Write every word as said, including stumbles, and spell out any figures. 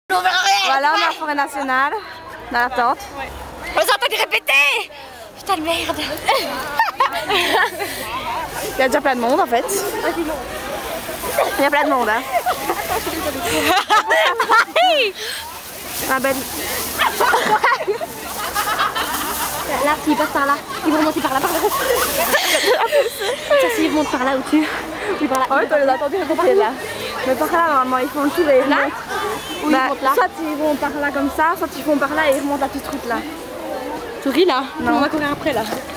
Voilà, on est en forêt nationale, dans la tente. Ouais. On les entend répéter. Putain de merde. Il y a déjà plein de monde en fait. Il y a plein de monde hein. Ah ben... Là, s'ils passent par là, ils vont monter par là, par là. Ça, s'ils montent par là au-dessus. Oui, par là. Ouais, t'as les attendu répéter là. Mais par là, normalement, ils font tout les... Là ou bah, ils montent là. soit ils vont par là comme ça, soit ils vont par là et ils remontent à toute route là. Tu ris là? Non. On va courir après là.